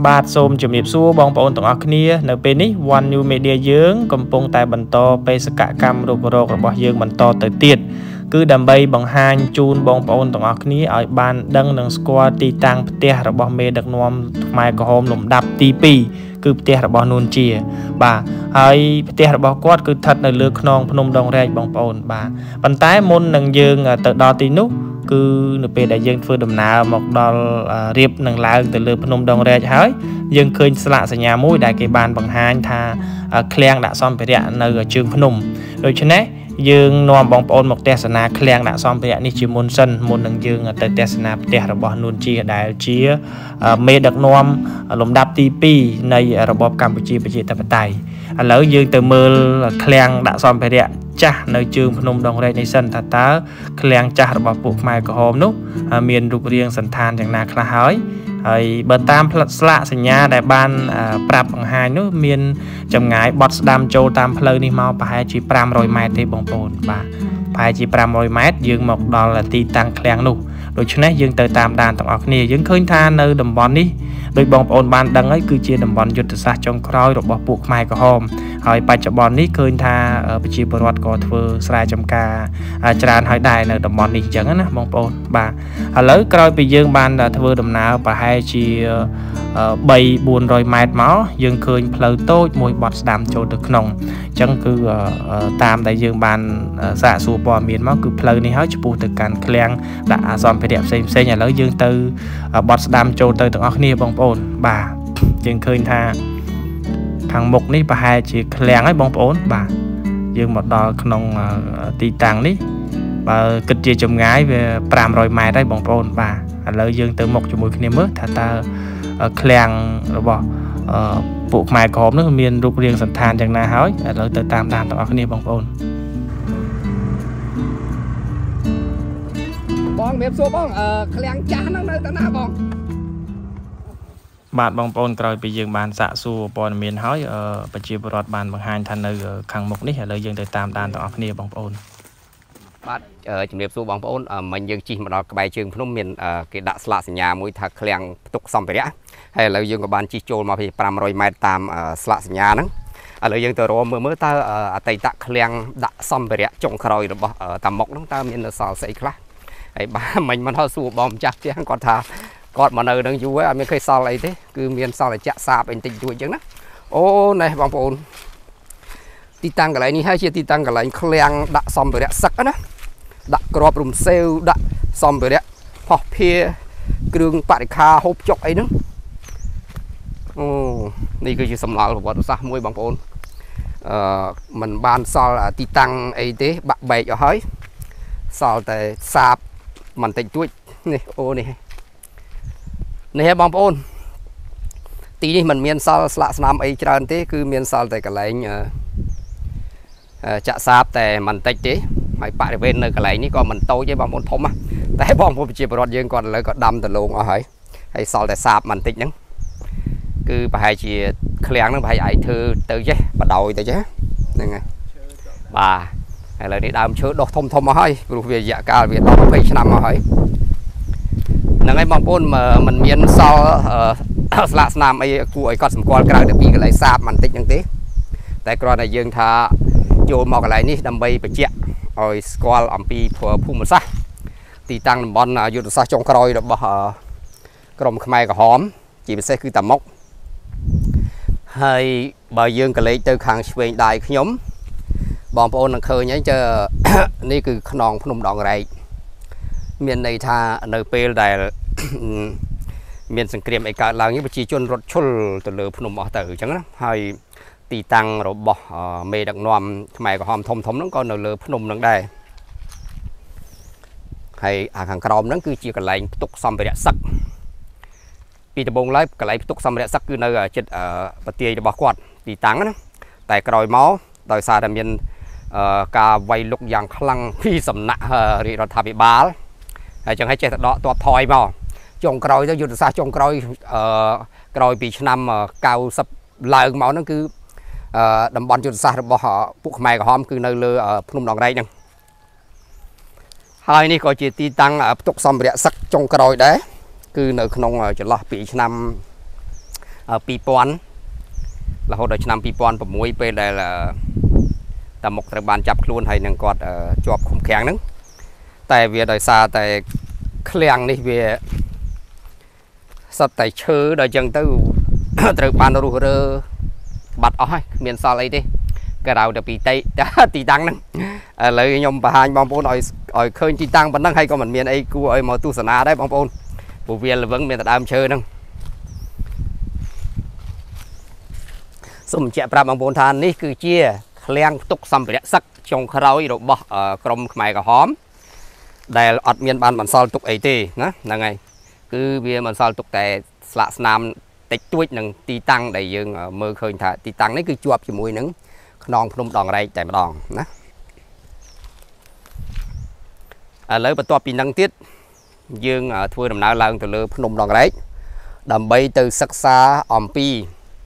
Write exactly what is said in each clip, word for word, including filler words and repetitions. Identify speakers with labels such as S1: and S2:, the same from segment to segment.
S1: បាទសូមជំរាបសួរបងប្អូនទាំងអស់គ្នានៅពេលនេះ One New Media យើងកំពុងតែបន្តបេសកកម្មរូបរករបស់យើងបន្តទៅទៀតគឺដើម្បីបង្ហាញជូនបងប្អូនទាំងអស់គ្នាឲ្យបានដឹងនិងស្គាល់ទីតាំងផ្ទះរបស់មេដឹកនាំខ្មែរក្រហមលំដាប់ទីពីរគឺផ្ទះរបស់នួនជាបាទហើយផ្ទះរបស់គាត់គឺស្ថិតនៅលើខ្នងភ្នំដងរែកបងប្អូនបាទប៉ុន្តែមុននឹងយើងទៅដល់ទីនោះគឺនៅពេលដែលយើងធ្វើដំណើរមកដល់រៀបនឹងឡើងទៅលើភ្នំដងរែកហើយយើងឃើញស្លាកសញ្ញាមួយដែលគេបានបង្ហាញថាឃ្លាំងដាក់សម្ភារៈនៅជើងភ្នំដូច្នេះយើងនាំបងប្អូនមកទស្សនាឃ្លាំងដាក់សម្ភារៈនេះជាមុនសិនមុននឹងយើងទៅទស្សនាផ្ទះរបស់នួនជាដែលជាមេដឹកនាំលំដាប់ទីពីរនៃរបបកម្ពុជាប្រជាធិបតេយ្យឥឡូវយើងទៅមើលឃ្លាំងដាក់សម្ភារៈចាស់នៅជើងភ្នំដងរែកនេះសិនថាតើឃ្លាំងចាស់របស់ពួកខ្មែរក្រហមនោះមានរូបរាងសន្តានយ៉ាងណាខ្លះហើយហើយបើតាមផ្លិតស្លាកសញ្ញាដែលបានប្រាប់បង្ហាញនោះមានចម្ងាយបត់ស្ដាំចូលតាមផ្លូវនេះមកប្រហែលជាfive hundredម៉ែត្រទេបងប្អូនបាទប្រហែលជាfive hundredម៉ែត្រយើងមកដល់ទីតាំងឃ្លាំងនោះដូច្នេះយើងទៅតាមដានទាំងអស់គ្នាយើងឃើញថានៅតំបន់នេះដោយបងប្អូនបានដឹងហើយគឺជាតំបន់យុទ្ធសាស្ត្រចុងក្រោយរបស់ពួកខ្មែរក្រហមហើយបច្ចុប្បន្ននេះឃើញថាប្រជាពលរដ្ឋក៏ធ្វើស្រែចម្ការច្រើនហើយដែរនៅតំបន់នេះអញ្ចឹងណាបងប្អូនបាទឥឡូវក្រោយពីយើងបានធ្វើដំណើរប្រហែលជាthree four hundredម៉ែត្រមកយើងឃើញផ្លូវតូចមួយបត់ស្ដាំចូលទៅក្នុងអញ្ចឹងគឺតាមដែលយើងបានសាកសួរព័ត៌មានមកគឺផ្លូវនេះហើយឆ្ពោះទៅកាន់ឃ្លាំងដាក់សម្ភារៈផ្សេងផ្សេងឥឡូវយើងទៅបត់ស្ដាំចូលទៅទាំងអស់គ្នាបងប្អូនបាទយើងឃើញថាខាងមុខនេះប្រហែលជាឃ្លាំងហើយបងប្អូនបាទយើងមកដល់ក្នុងទីតាំងនេះបើគិតជាចម្ងាយវាfive hundredម៉ែត្រហើយបងប្អូនបាទឥឡូវយើងទៅមុខជាមួយគ្នាមើលថាតើឃ្លាំងរបស់ពួកខ្មែរក្រហមនោះមានរូបរាងសន្តានយ៉ាងណាហើយឥឡូវទៅតាមដានទាំងអស់គ្នាបងប្អូន
S2: បងមានសួរបងឃ្លាំងចាស់ហ្នឹងនៅទៅណាបង
S1: បាទបងប្អូនក្រោយពីយើងបានសាកសួរព័ត៌មានហើយប្រជាពលរដ្ឋបានបង្ហាញថានៅខាងមុខនេះឥឡូវយើងទៅតាមដានទាំងអស់គ្នាបងប្អូន
S2: បាទជំរាបសួរបងប្អូនមិញយើងជិះមកដល់ក្បែរជើងភ្នំមានគេដាក់ស្លាកសញ្ញាមួយថាឃ្លាំងផ្ទុកសម្ភារៈហើយឥឡូវយើងក៏បានជិះចូលមកពីfive hundredម៉ែត្រតាមស្លាកសញ្ញាហ្នឹងឥឡូវយើងទៅរកមើលមើលតើអតីតឃ្លាំងដាក់សម្ភារៈចុងក្រោយរបស់តាមុកហ្នឹងតើមាននៅសល់ស្អីខ្លះហើយបាទមិញមិនហៅសួរបងម្ចាស់ផ្ទះគាត់ថាគាត់មកនៅនឹងយូរហើយអត់មានឃើញសល់អីទេគឺមានសល់តែចាក់សាបអីបន្តិចតួចអញ្ចឹងណាអូណែបងប្អូនទីតាំងកន្លែងនេះហើយជាទីតាំងកន្លែងឃ្លាំងដាក់សម្ភារៈសឹកណាដាក់ក្របរំសេវដាក់សម្ភារៈផោះភាគ្រឿងបរិក្ខារហូបចុកអីហ្នឹងអូនេះគឺជាសំណល់ប្រវត្តិសាស្ត្រមួយបងប្អូនអឺมันបានសល់ទីតាំងអីទេបាក់បែកអស់ហើយសល់តែសាបបន្តិចតួចនេះអូនេះនេះហ៎បងប្អូនទីនេះมันមានសល់ស្លាកស្នាមអីច្រើនទេគឺមានសល់តែកន្លែងចាក់សាបតែបន្តិចទេហើយបរិវេណនៅកន្លែងនេះក៏មិនតូចទេបងប្អូនធំតែបងប្អូនប្រជាពលរដ្ឋយើងគាត់ឥឡូវក៏ដាំដលងអស់ហើយហើយសល់តែសាបបន្តិចហ្នឹងគឺប្រហែលជាឃ្លាំងហ្នឹងប្រហែលអាចធ្វើទៅចេះបដោយទៅចេះហ្នឹងហើយបាទឥឡូវនេះដើមឈើដុះធំធំមកហើយព្រោះវារយៈកាលវាten twentyឆ្នាំមកហើយហ្នឹងហើយបងប្អូនมันមានសល់ស្លាកស្នាមអីគួរឲ្យកត់សម្គាល់ក្រៅតែពីកន្លែងសាបបន្តិចហ្នឹងទេតែគ្រាន់តែយើងថាចូលមកកន្លែងនេះដើម្បីបញ្ជាក់ឲ្យស្គាល់អំពីភូមិសាស្ត្រទីតាំងតំបន់យុទ្ធសាស្ត្រចុងក្រោយរបស់ក្រមខ្មែរក្រហមជាពិសេសគឺតាមុកហើយបើយើងកលេចទៅខាងឆ្វេងដៃខ្ញុំបងប្អូននឹងឃើញហើយចើនេះគឺខ្នងភ្នំដងរែកមានន័យថានៅពេលដែលមានសង្គ្រាមអីកើតឡើងនេះប្រជាជនរត់ឈុលទៅលើភ្នំអស់ទៅអញ្ចឹងណាហើយទីតាំងរបស់មេដឹកនាំខ្មែរក្រហមធំធំហ្នឹងក៏នៅលើភ្នំហ្នឹងដែរហើយអាខាងក្រោមហ្នឹងគឺជាកន្លែងផ្ទុកសម្ភារៈសឹកពីដំបូងឡើយកន្លែងផ្ទុកសម្ភារៈសឹកគឺនៅជិតប្រទាយរបស់គាត់ទីតាំងណាតែក្រោយមកដោយសារតែមានការវាយលុកយ៉ាងខ្លាំងពីសំណាក់រាជរដ្ឋាភិបាលហើយចឹងហើយចេះតែដកទ័ពថយមកចុងក្រោយទៅយុទ្ធសាស្ត្រចុងក្រោយក្រោយពីឆ្នាំninetyឡើងមកហ្នឹងគឺតំបន់យុទ្ធសាស្ត្ររបស់ពួកខ្មែរក្រហមគឺនៅលើភ្នំដងរែកហ្នឹងហើយនេះក៏ជាទីតាំងផ្ទុកសម្ភារៈសឹកចុងក្រោយដែរគឺនៅក្នុងចន្លោះពីឆ្នាំ pi pon là hồi đó năm pi pon và muối về là tầm một thời ban chập luôn hay năng quạt chọp không khéng nứng tại vì đời xa tại khéng đi về sao tại chơi đời chân tới từ ban đầu rồi bắt ỏi miền xa lấy đi cái đầu được bị tây tì tăng nè lấy nhom bà hai bong bồn ỏi ỏi khơi tì tăng vẫn đang hay có mình miền ấy cua ỏi màu tu sân đấy bong bồn bộ viên là vẫn miền tại đam chơi nè sum chẹt ra bong bồn than ní cứ chia khéng tục xăm phải sắc trong khâu rồi bỏ crom mày cả hóm đây ọt miền ban bản sao tục ấy tì nè là ngày cứ bia bản sao tục tại lạ nam tịch tuyết nâng tì tăng đầy dương mơ khơi thả tì tăng đấy cứ chuột chỉ mùi nứng non phun đòn đây tại mà đòn nè à, lấy bật to pin năng tiết dương à, thua đầm nào lần từ lơ phun đòn đấy đầm bay từ sắc xa om pi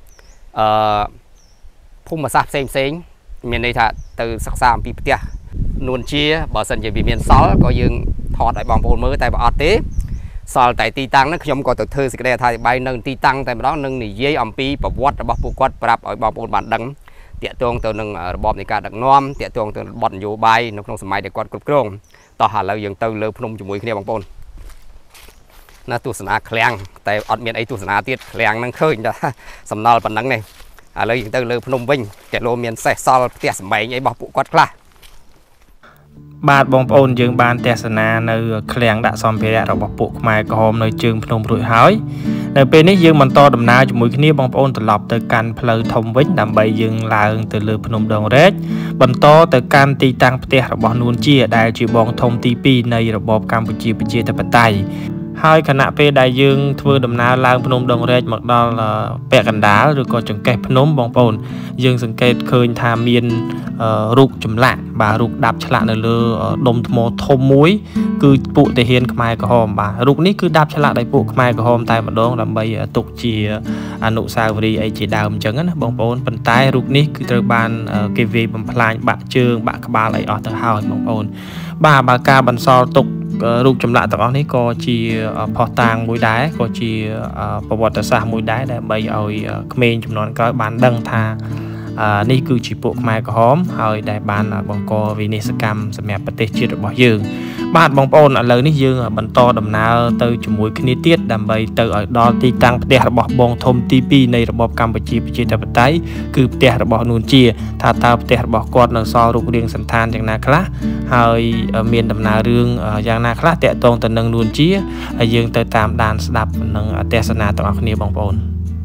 S2: phun mà sáp xem xem miền đây thà từ sắc xa om pi tia nuôn chia bỏ sân chỉ vì miền sáu có dương thọt lại bong bồn mới tại bảo tế sau tại ti tăng nó không có từ thư sẽ đây thay bay nâng ti tăng tại đó nâng này dây om pi bảo quát bảo phụ quát bảo ở bong bồn bản đắng tiệt tuông từ nâng bom này cả đặc nom tiệt tuông từ bọt vô bay nó không sớm mai để quát cướp cướpต่อหาเรายังเติมเลยพนมจมูกขึ้นบางปนน่าตุสนาแข็งแต่อดเมียนไอตุสนาติดแข็งนั่งเคยนะสำนานปันนังเนี่ยเรายังเติมเลยพนมวิ่งแกโลเมียนใส่ซอลเตี้ยสมัยไอ้บอกปุกกัดคลาบาดบองปนยังบานเตสนาในแข็งดะซอมเพลเราบอกปุกไม้กระหอมในจึงพนมรุ่ยหายในเป็นนี้ยังมันต่อดำนาจมูกขึ้นบางปนตลอดเติการเพลย์ทมวิ่งดำใบยังลายเติมเลยพนมดองเรศบรรโตแต่การตีตังเตะระบบนูนเจียได้จีบองทมตีปีในระบบกัมพูชีประเทศตะวันตกให้ขณะเปได้ยังทั่วดำนาลางพนมดงเรศหมักดอลแปะกันดาหรือก็จังเกตพนมบองปนยังสังเกตเคยทามีนรูปจุ่มละบารูปดับฉลาดในเรือดมโมทมมุ้ยคือปุเตเฮียนขมายกระหอมบารูปนี้คือดับฉลาดในปุขมายกระหอมตายมาดองลำใบตุกเจียอนุสาวรีย์ไอจีดาวจังนะบองปนปันตายรูปนี้คือตระบานเกวีบำพลายบะเชิงบะกบาไหลออกตะหาวบองปนบาบากาบันซอตุกรูปจำละต่างนี้ก็จีพอตางมวยได้ก็จีประวัติศาสตร์มวยได้ได้ใบเอาเมนจำนวนก็บานดังทานี่คือจีปุกไม้กระหอมเอาได้บานบางกอวินิสกรรมสมัยประเทศจีนบ่ยืงบ้านบางปนอะไรนี่ยืงบรรโตดำนาเตยจมูกคณิตเตียดดำใบเตยดอตีตังประเทศระบบบองทมตีปีในระบบกัมพูชีประเทศตะวันตกคือประเทศระบบนูนเจียถ้าตาประเทศระบบกอดนซอรูปเรียงสันธานอย่างนาคละเอาเมียนดำนาเรื่องอย่างนาคละแต่ตรงแต่นังนูนเจียยืงเตยตามดานสดับนังเทศนาต่างคนนี้บางปน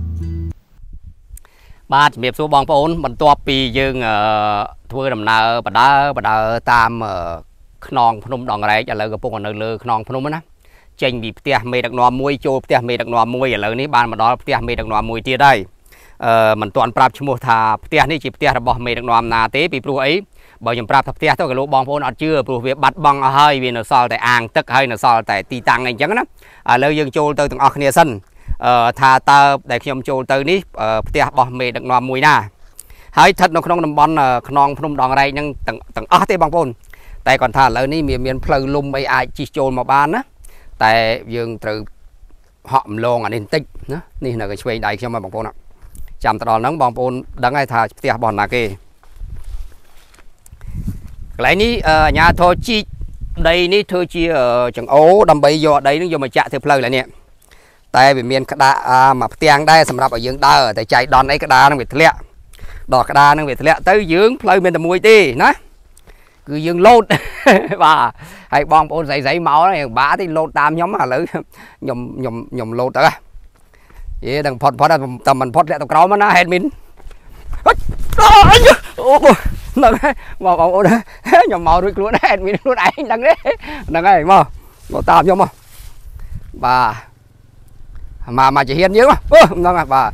S2: บาดเมียบสู้บองปนบรรตัวปียืงทัวร์ดำนาปะดาปะดาตามขนองพนมดองไรจะเลยกับพวกนั้นเลยขนองพนมนะเจงบีเตียเมดักนอมวยโจเตียเมดักนอมวยอย่างเลยนี้บ้านมาดอเตียเมดักนอมวยเตียได้มันตอนปราบชโมธาเตียนี่จีเตียระบอบเมดักนอมนาเตปีปลูไอ้บ่ยังปราบทับเตียเท่ากับลูกบองพนอดเชื่อปลูเวียบัดบังเอาให้เวียนซอลแต่อ่างตึกให้นซอลแต่ตีตังไงจังนะเลยยังโจเตอร์ถึงออกเนียสันทาเตอร์แต่ขยมโจเตอร์นี้เตียบอเมดักนอมวยน่าให้ทัดนกน้องน้ำบอลขนองพนมดองไรยังตั้งตั้งอ๋อเตบองพนแต่ก่อนท่าแล้วนี่มีเมียนเพลย์ลุมไอไอจีโจมาบ้านนะแต่ยังถือหอมลงอันนี้ติ๊กนะนี่là cáiช่วยได้เข้ามาบางคนอ่ะจำตลอดนั้นบางคนดังไอ้ท่าเตียบอลนาเกหลายนี้nhà thô chi đây ní thưa chi chẳng ố đầm bay vô đây nó vô mà chạy theo plei lại nèแต่bị miền đá mà tiền đâyสำหรับở dương đáแต่chạy đòn ấy cái đá nó bị lẹ đỏ cái đá nó bị lẹ tới dương plei miền tây mùi ti nè cứ dương lột và hay bom ôn giấy giấy máu này bá thì lột tam nhóm mà lỡ nhom nhom nhom lột đó vậy đừng phật phật tầm mình phật lại tao cáo mà nó hết mình đừng mà bom ôn nhom màu rồi luôn hết mình luôn ấy đừng đấy đừng ấy mà lột tam nhóm mà bà mà mà chỉ hiền nhiều mà đừng à bà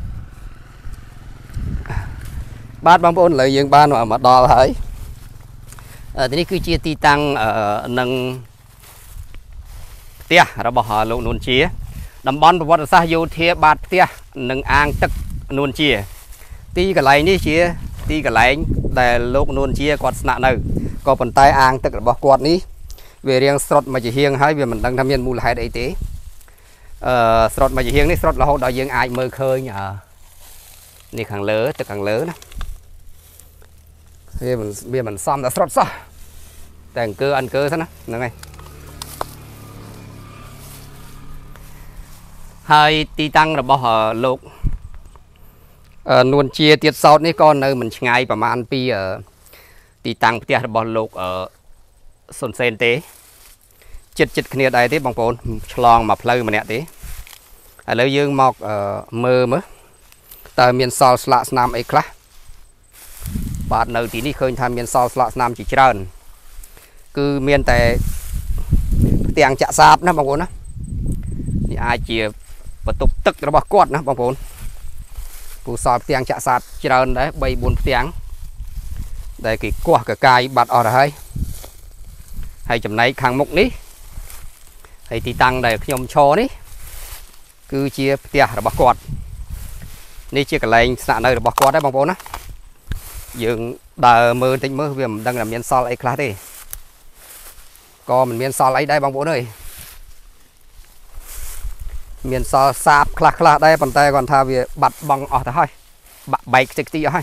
S2: bát bom ôn lợi dương ban mà mà đo thấyทีนี้คือเชียตีตังนังเตี้ยเราบอกหาลูกนูนเชียดำบอลประวัติศาสตร์โยเทียบาดเตี้ยนังอ่างตึกนูนเชียตีกับไหลนี่เชียตีกับไหลแต่ลูกนูนเชียกอดสนะนึก็เป็นใต้อ่างตึกเราบอกกอดนี้เวรียงสดมาจะเฮียงให้เวมันดังทำยันมูลหายได้ตีสดมาจะเฮียงนี่สดเราได้ยังไอเมื่อเคยนี่ขังเลือตึกขังเลือนะเฮ้ยมันเบี้ยมันซ้ำแต่สดซะแต่งเกลืออันเกลือซะนะยังไงให้ตีตั้งระบบโลกนวลเชียเตียดซอดนี่ก็เนยมันไงประมาณปีตีตั้งเตียดระบบโลกสนเซนเต้จิตจิตขณีใดที่บางคนฉลองมาเพลย์มาเนี่ยตีแล้วยืงมอกมือมั้ยแต่เมียนซอลสละสนามไอ้คลาบาดเนยทีนี้เคยทำเมียนซอลสละสนามจีเจริญคือเมียนแต่เตียงจะซาบนะบางคนนะนี่อาเจียประตูตึกระบบกอดนะบางคนผู้สอบเตียงจะซาบเจริญได้ใบบุญเตียงได้กี่กว่ากับกายบาดออกให้ให้จำในขังมุกนี้ให้ตีตังได้ขยมโชนี่คือเชียเตียระบบกอดนี่เชียกับแรงสนในระบบกอดได้บางคนนะยังเดินมือติดมือเวียมดังlàm miền solไอ้คลาสดิก็มันmiền solไอ้ได้บางคนเลยmiền solสาบคลาคลาได้ปันแต่ก่อนท่าเวียบัดบังออกแต่ให้บัดใบจิกตีให้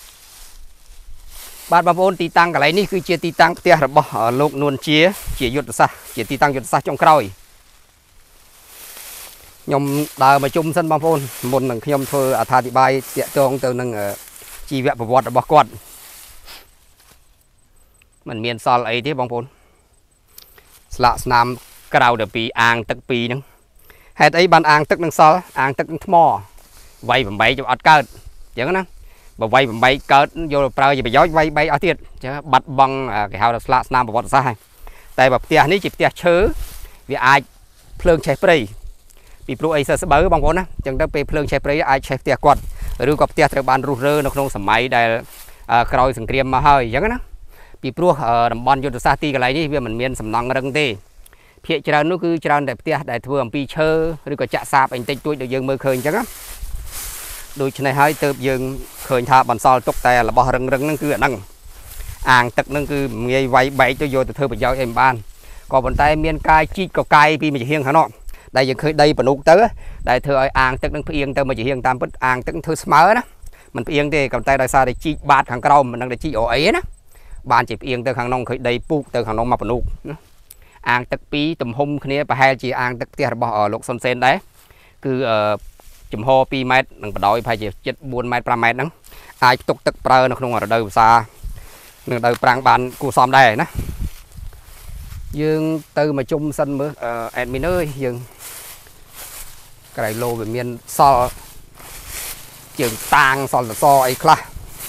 S2: บาดบางคนตีตังกับไรนี่คือเชียตีตังเตียระบบโลกนวลเชียเชียยุดซะเชียตีตังยุดซะจงกรอยยมเดินมาจุ่มเส้นบางคนบนหนึ่งขยมเธออธิบายเจ้าตรงตัวหนึ่งชีวะประวัติบอกก่อนมันเมียนซอลไอ้ที่บางคนสละสนามกระดาเดือปีอ่างตึกปีนึงเหตุไอ้บันอ่างตึกนึงซอลอ่างตึกนึงทมอไว้ผมใบจะอัดเกิดอย่างนั้นนะบ่ไว้ผมใบเกิดโยเปล่าจะไปย้อยไว้ใบเอาเทียดจะบัดบังcái hàoสละสนามประวัติศาสตร์แต่แบบเตี้ยนี้จิบเตี้ยเชื้อวิไอเพลิงใช้ปรีปีปลุกไอ้เสือเบอร์บางคนนะจังได้ไปเพลิงใช้ปรีไอใช้เตี้ยกอดหรือกับเตี้ยตะบานรูเรือในครองสมัยได้ครอยสังเกตมาให้อย่างนั้นนะปีปลุกดำบอลยุทธศาสตร์ตีกันอะไรนี่เพื่อมันเมียนสำนักเรื่องตีเพียจรานุคือจราได้เตี้ยได้ทั่วปีเชอหรือก็จะซาบอันติดตัวเดี๋ยวยังมือเคยจังนะโดยในให้เติบยังเคยทาบันซอลตกแต่ละบ่อเรื่องเรื่องนั่นคือนั่งอ่างตึกนั่นคือมีไว้ใบตัวโยตัวเธอไปย้อยเอ็มบ้านก่อบนใต้เมียนกายจีก็กายปีมันจะเฮียงขนาดได้ยังเคยได้ปนุกเต๋อได้เธออ่างตึกนั่งเพียงเต๋อมันจะเฮียงตามพุทอ่างตึกเธอเสมอนะมันเพียงเต๋อกับใต้ได้ซาได้จีบาดขังกระดมมันนั่งได้จีโอเอ๋นะบ้านจีเพียงเต๋อขังน้องเคยได้ปุ๊กเต๋อขังน้องมาปนุกอ่างตึกปีตุ่มหมคนนี้ไปให้จีอ่างตึกเตี้ยบ่อลูกซอนเซนได้คือจุ่มโฮปีเมตรหนึ่งปดอยไปจีเจ็ดบุญเมตรประมาณนั้นไอ้ตกตึกเปล่าในขนมเราเดินซาหนึ่งเดินปรางบานกูซ้อมได้นะยังtừ mà chung sân mới admin ơi dừng cái này lô về miền so trường tang so là so ấy kha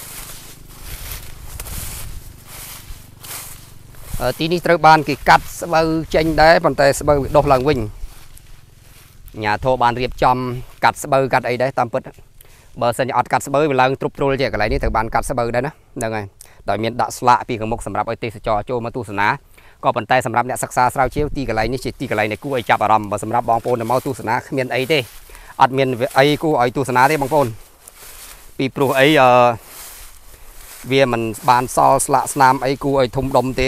S2: ở tí ní trời ban cái cắt bơ tranh đấy còn tay bơ bị đột lần vinh nhà thô ban riệp chom cắt bơ cắt ấy đấy tam put bờ sân nhọt cắt bơ bị lần trục trôi cái này ní từ ban cắt bơ đấy đó được rồi đòi miền đã sạ pi cái mốc sầm rạp ấy tê cho cho mà tu sửa náก็ปันไตสำหรับเนี่ยศึกษาสาวเชี่ยวตีกันไรนี่ตีกันไรเนี่ยกู้ไอจับอารมณ์สำหรับบางปนมาตู้สนาเมียนไอเต้อัดเมียนไอกู้ไอตู้สนาได้บางปนปีปลูกไอเวียมันบานซอสละสนามไอกู้ไอทุ่มดมเต้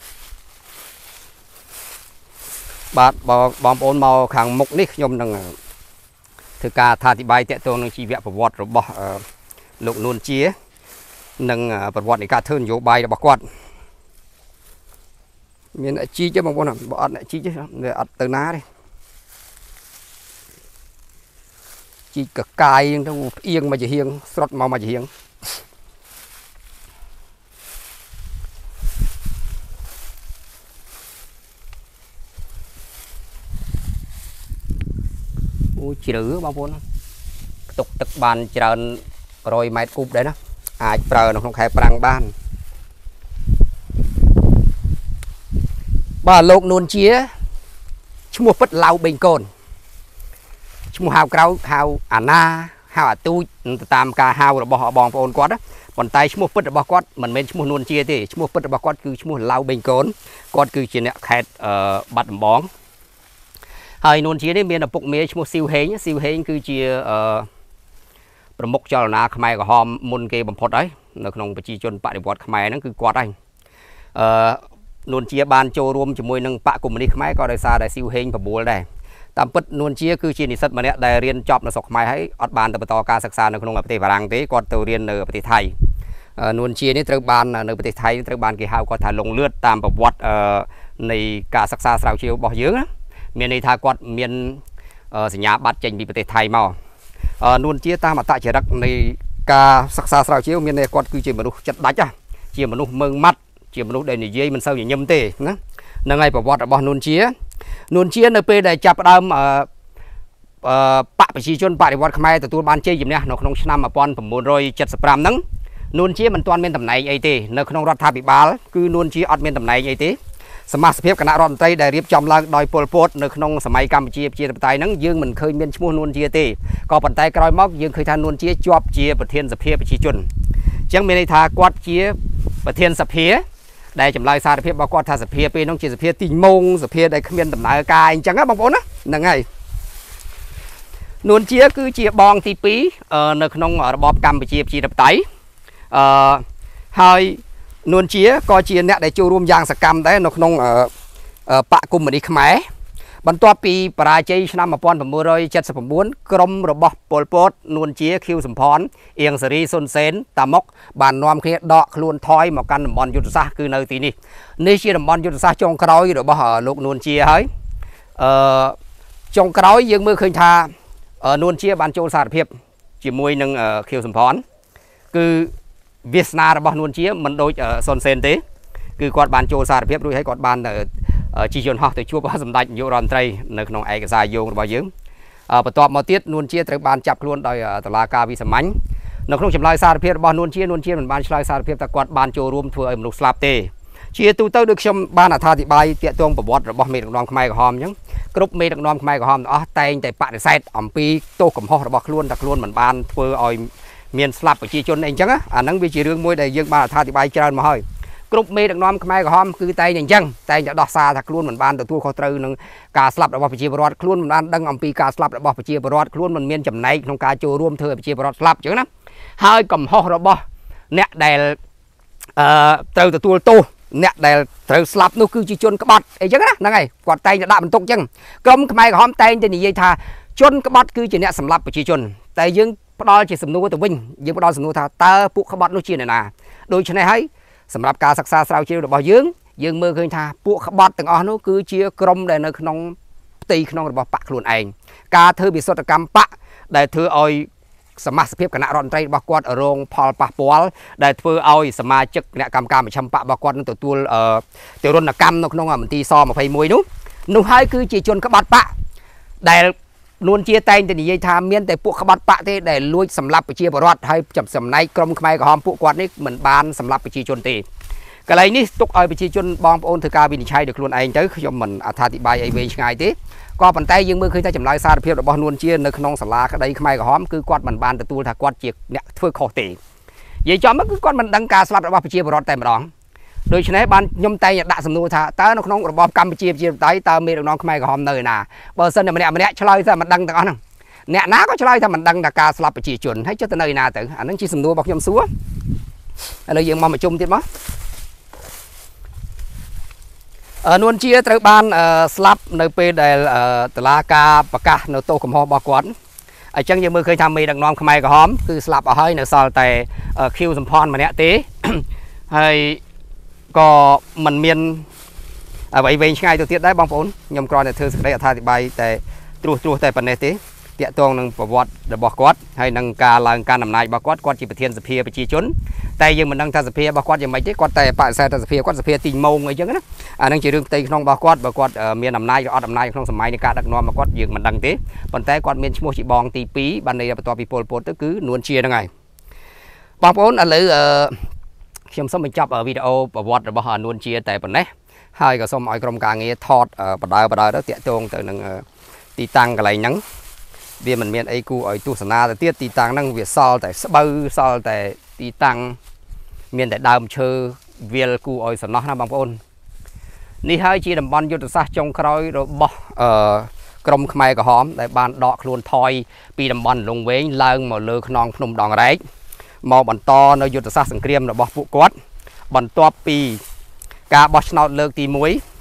S2: บาดบางปนมาขังมุกนี่ยมดังถือการทาธิบายเตะตัวนึงชีวประวัติระบบลูกนูนเชี่ยนึงประวัติในการเทินโยบายระบบกวาดmiền chi chứ bằng con nào bỏ ăn lại chi chứ người ăn từ ná đi chi cả cài trong yên mà chỉ hiên sọt màu mà chỉ hiên ui chỉ đứa bao con tục tật bàn trần rồi máy cúp đấy đó ai chờ nó không khai prang ban bà lộc nôn chia mua phất lau bình cồn mua hào cao hào anna hào tu tam ca hào là bỏ bòn ôn quát á còn tay mua phất là bỏ quát mình bên mua nôn chia thì mua phất là bỏ quát cứ mua lau bình cồn quát cứ chỉ nè khẹt bạt bóng hơi nôn chia đấy miền là bụng mía mua siêu hến siêu hến cứ chiaประมุขเจ้าหน้าขมายกับหอมมุนเกบพอดได้ในขนมปจีจนปะในวัดขมายนั่นคือกวาดได้นวลเชียบานโจรวมจมวยนังปะกลุ่มนี้ขมายก็ได้ซาได้ซิวเฮงกับบัวได้តាមពិតនួនជាគឺជានិស្សិតម្នាក់ដែលរៀនចប់នៅស្រុកខ្មែរហើយអត់បានទៅបន្តការសិក្សានៅក្នុងប្រទេសបារាំងទេគាត់ទៅរៀននៅប្រទេសថៃនួនជានេះត្រូវបាននៅប្រទេសថៃត្រូវបានគេហៅគាត់ថាលងលឿតតាមប្រវត្តិនៃការសិក្សាស្រាវជ្រាវរបស់យើងមានន័យថាគាត់មានសញ្ញាបត្រចេញពីប្រទេសថៃមកនួនជាតាមអត្តចរិតនៃការសិក្សាស្រាវជ្រាវមានន័យគាត់គឺជាមនុស្សចិត្តដាច់ជាមនុស្សមើងម៉ាត់ជាមនុស្សដែលនិយាយមិនសូវញញឹមទេណាហ្នឹងហើយប្រវត្តិរបស់នួនជានួនជានៅពេលដែលចាប់ផ្ដើមអឺបកប្រជាជនបដិវត្តខ្មែរទទួលបានជ័យជំនះនៅក្នុងឆ្នាំmột nghìn chín trăm七十五ហ្នឹងនួនជាមិនទាន់មានតំណែងអីទេនៅក្នុងរដ្ឋាភិបាលគឺនួនជាអត់មានតំណែងអីទេសមាជិកគណៈរដ្ឋមន្ត្រីដែលរៀបចំឡើងដោយប៉ុលពតនៅក្នុងសម័យកម្ពុជាប្រជាធិបតេយ្យហ្នឹងយើងមិនឃើញមានឈ្មោះនួនជាទេក៏ប៉ុន្តែក្រោយមកយើងឃើញថានួនជាជាប់ជាប្រធានសភាប្រជាជនអញ្ចឹងមានន័យថាគាត់ជាប្រធានសភាដែលចម្លើយសារភាពរបស់គាត់ថាសភាពេលនោះជាសភាទីម៉ងសភាដែលគ្មានដំណើរការអញ្ចឹងណាបងប្អូនណាហ្នឹងហើយនួនជាគឺជាបងទីពីរនៅក្នុងរបបកម្ពុជាប្រជាធិបតេយ្យអឺហើយនួនជាក៏ជាអ្នកដែលចូលរួមយ៉ាងសកម្មដែរនៅក្នុងបកកុម្មុយនីសខ្មែរបន្ទាប់ពីបរាជ័យឆ្នាំmột nghìn chín trăm七十九ក្រុមរបស់ប៉ុលពតនួនជាខៀវសំផនអៀងសេរីសុនសេនតាមុកបាននាំគ្នាដកខ្លួនថយមកកាន់តំបន់យុទ្ធសាស្ត្រគឺនៅទីនេះនេះជាតំបន់យុទ្ធសាស្ត្រចុងក្រោយរបស់លោកនួនជាហើយអឺចុងក្រោយយើងមើលឃើញថានួនជាបានចូលសារភាពជាមួយនឹងខៀវសំផនគឺវាសនារបស់នួនជាមិនដូចសុនសេនទេគឺគាត់បានចូលសារភាពរួចហើយគាត់បានជិះយន្តហោះទៅជួបសម្ដេចនាយករដ្ឋមន្ត្រីនៅក្នុងឯកសារយោងរបស់យើងបន្ទាប់មកទៀតនួនជាត្រូវបានចាប់ខ្លួនដោយតុលាការវិសាមញ្ញនៅក្នុងចម្លើយសារភាពរបស់នួនជានួនជាមិនបានឆ្លើយសារភាពថាគាត់បានចូលរួមធ្វើឲ្យមនុស្សស្លាប់ទេជាទូទៅដូចខ្ញុំបានអត្ថាធិប្បាយទាក់ទងប្រវត្តិរបស់មេដឹកនាំខ្មែរក្រហមអញ្ចឹងគ្រប់មេដឹកនាំខ្មែរក្រហមទាំងអស់តែងតែបដិសេធអំពីទោសកំហុសរបស់ខ្លួនថាខ្លួនមិនបានធ្វើឲ្យមានស្លាប់ប្រជាជនអីអញ្ចឹងអាហ្នឹងវាជារឿងមួយដែលយើងបានអត្ថាធិប្បាយច្រើនមកហើយគ្រប់មេដឹកនាំខ្មែរក្រហមគឺតែងតែអញ្ចឹងតែងតែដោះសារថាខ្លួនមិនបានទទួលខុសត្រូវនឹងការស្លាប់របស់ប្រជាពលរដ្ឋខ្លួនមិនបានដឹងអំពីការស្លាប់របស់ប្រជាពលរដ្ឋខ្លួនមិនមានចំណែកក្នុងការចូលរួមធ្វើឲ្យប្រជាពលរដ្ឋស្លាប់អញ្ចឹងណាហើយកំហុសរបស់អ្នកដែលអឺត្រូវទទួលទោសអ្នកដែលត្រូវស្លាប់នោះគឺជាជនក្បត់អីចឹងណាហ្នឹងហើយគាត់តែងតែដាក់បន្ទុកអញ្ចឹងក្រុមខ្មែរក្រហមតែងតែនិយាយថាជនក្បត់គឺជាអ្នកសម្លាប់ប្រជាជនតែយើងផ្ដាល់ជាសំណួរទៅវិញយើងផ្ដាល់សំណួរថាតើពួកក្បត់នោះជាអ្នកណាដូច្នេះហើយសម្រាប់ការសិក្សាស្រាវជ្រាវរបស់យើងយើងមើលឃើញថាពួកក្បត់ទាំងអស់នោះគឺជាក្រុមដែលនៅក្នុងផ្ទៃក្នុងរបស់បកខ្លួនឯងការធ្វើវិសុទ្ធកម្មបកដែលធ្វើឲ្យសមាជិកគណៈរដ្ឋមន្ត្រីរបស់គាត់រងផលប៉ះពាល់ដែលធ្វើឲ្យសមាជិកគណៈកម្មការមជ្ឈិមបករបស់គាត់នឹងទទួលទរណកម្មនៅក្នុងមន្ទីរសยี่สิบเอ็ดនោះនោះហើយគឺជាជនក្បត់បកដែលនួនជាតែងតែនិយាយថាមានតែពួកក្បត់បកទេដែលលួចសម្លាប់ប្រជាពលរដ្ឋហើយចាប់ចំណែកក្រុមខ្មែរក្រហមពួកគាត់នេះមិនបានសម្លាប់ប្រជាជនទេកន្លែងនេះទុកឲ្យប្រជាជនបងប្អូនធ្វើការវិនិច្ឆ័យដោយខ្លួនឯងទៅខ្ញុំមិនអត្ថាធិប្បាយអីវែងឆ្ងាយទេក៏ប៉ុន្តែយើងមើលឃើញថាចម្លើយសារភាពរបស់នួនជានៅក្នុងសាលាក្តីខ្មែរក្រហមគឺគាត់មិនបានទទួលថាគាត់ជាអ្នកធ្វើខុសទេនិយាយចំមកគឺគាត់មិនដឹងការស្លាប់របស់ប្រជាពលរដ្ឋតែម្ដងដូច្នេះបានខ្ញុំតែងតែដាក់សំណួរថាតើនៅក្នុងរបបកម្ពុជាប្រជាធិបតេយ្យតើមេដឹកនាំខ្មែរក្រហមនៅឯណាបើសិនតែម្នាក់ម្នាក់ឆ្លើយថាមិនដឹងទាំងអស់ហ្នឹងអ្នកណាក៏ឆ្លើយថាមិនដឹងថាការស្លាប់ប្រជាជនហើយចុះទៅនៅឯណាទៅអាហ្នឹងជាសំណួររបស់ខ្ញុំសួរឥឡូវយើងមកប្រជុំទៀតមកនួនជាត្រូវបានស្លាប់នៅពេលដែលតុលាការប្រកាសនៅទោសកំហុសរបស់គាត់អញ្ចឹងយើងមើលឃើញថាមេដឹកនាំខ្មែរក្រហមគឺស្លាប់អស់ហើយនៅសល់តែខៀវសំផនម្នាក់ទេហើយក៏មិនមានអ្វីវែងឆ្ងាយទៅទៀតដែរបងប្អូនខ្ញុំគ្រាន់តែធ្វើសេចក្តីអត្ថាធិប្បាយតែត្រួសត្រាសតែប៉ុណ្ណេះទេតាក់ទងនឹងប្រវត្តិរបស់គាត់ហើយនឹងការឡើងកាន់អំណាចរបស់គាត់គាត់ជាប្រធានសភាប្រជាជនតែយើងមិនដឹងថាសភារបស់គាត់យ៉ាងម៉េចទេគាត់តែបដិសេធថាសភាគាត់សភាទីម៉ងអីចឹងណាអានឹងជារឿងផ្ទៃក្នុងរបស់គាត់បើគាត់មានអំណាចឬអត់អំណាចក្នុងសម័យនៃការដឹកនាំរបស់គាត់យើងមិនដឹងទេប៉ុន្តែគាត់មានឈ្មោះជាបងទីពីរបានន័យបន្ទាប់ពីពលពតទៅគឺនួនជាហ្នឹងហើយបងប្អូនឥឡូវខ្ញុំសូមបញ្ចប់វីដេអូប្រវត្តិរបស់នួនជាតែប៉ុណ្ណេះហើយក៏សូមឲ្យក្រុមការងារបដើបដើទៅតាក់ទងទៅនឹងទីតាំងកន្លែងហ្នឹងវាមិនមានអីគួរឲ្យទស្សនាទៅទៀតទីតាំងហ្នឹងវាសល់តែស្បូវសល់តែទីតាំងមានតែដើមឈើវាលគួរឲ្យសំណោះណាបងប្អូននេះហើយជាតំបន់យុទ្ធសាស្ត្រចុងក្រោយរបស់អឺក្រុមខ្មែរក្រហមដែលបានដកខ្លួនថយពីតំបន់លងវែងឡើងមកលើខ្នងភ្នំដងរែកមកបន្តនៅយុទ្ធសាស្ត្រសង្គ្រាមរបស់ពួកគាត់បន្ទាប់ពីការបោះឆ្នោតលើកទីមួយ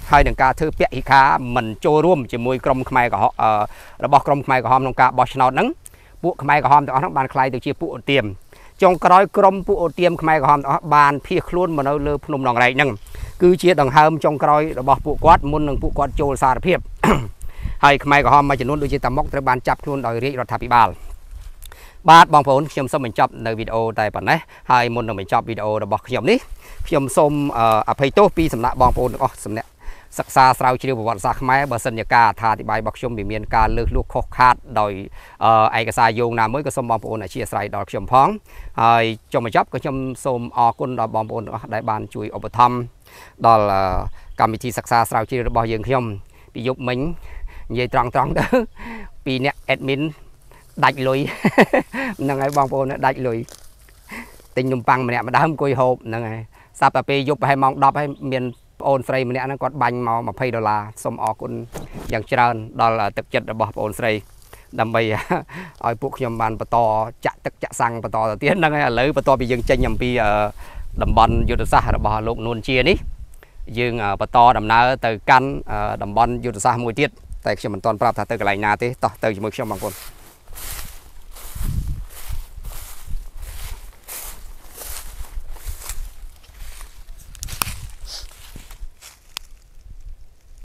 S2: ហើយនឹងការធ្វើពហិការមិនចូលរួមជាមួយក្រុមខ្មែរក្រហមរបស់ក្រុមខ្មែរក្រហមក្នុងការបោះឆ្នោតហ្នឹងពួកខ្មែរក្រហមទាំងអស់ហ្នឹងបានខ្លាយទៅជាពួកអូទៀមចុងក្រោយក្រុមពួកអូទៀមខ្មែរក្រហមទាំងអស់បានភៀសខ្លួនមកនៅលើភ្នំដងរែកហ្នឹងគឺជាដង្ហើមចុងក្រោយរបស់ពួកគាត់មុននឹងពួកគាត់ចូលសារភាពហើយខ្មែរក្រហមមួយចំនួនដូចជាតាមុកត្រូវបានចាប់ខ្លួនដោយរាជរដ្ឋាភិបាលបាទបងប្អូនខ្ញុំសូមបញ្ចប់នៅវីដេអូតែប៉ុណ្ណេះហើយមុននឹងបញ្ចប់វីដេអូរបស់ខ្ញុំនេះខ្ញុំសូមអភ័យទោសពីសំណាក់បងប្អូនទាំងអស់សំណាក់សិក្សាស្រាវជ្រាវប្រវត្តិសាស្ត្រខ្មែរបើសិនជាការអត្ថាធិប្បាយរបស់ខ្ញុំវាមានការលើសលួសខុសខាតដោយឯកសារយោងណាមួយក៏សូមបងប្អូនអធិស្ឋានដល់ខ្ញុំផងហើយចុងបញ្ចប់ក៏ខ្ញុំសូមអរគុណដល់បងប្អូនទាំងអស់ដែលបានជួយឧបត្ថម្ភដល់កម្មវិធីសិក្សាស្រាវជ្រាវរបស់យើងខ្ញុំពីយប់មិញនិយាយត្រង់ត្រង់ទៅពីអ្នក admin ដាច់លុយហ្នឹងហើយបងប្អូនដាច់លុយទិញនំប៉័ងម្នាក់ម្ដងអង្គុយហូបហ្នឹងហើយសាប់តែពេលយប់ប្រហែលម៉ោងដប់ហើយមានប្អូនស្រីម្នាក់ហ្នឹងគាត់បាញ់មកยี่สิบដុល្លារសូមអរគុណយ៉ាងច្រើនដល់ទឹកចិត្តរបស់ប្អូនស្រីដើម្បីឲ្យពួកខ្ញុំបានបន្តចាក់ទឹកចាក់សាំងបន្តទៅទៀតហ្នឹងហើយឥឡូវបន្ទាប់ពីយើងចេញអំពីតំបន់យុទ្ធសាស្ត្ររបស់លោកនួនជានេះយើងបន្តដំណើរទៅកាន់តំបន់យុទ្ធសាស្ត្រមួយទៀតតែខ្ញុំមិនទាន់ប្រាប់ថាទៅកន្លែងណាទេតោះទៅជាមួយខ្ញុំបងប្អូន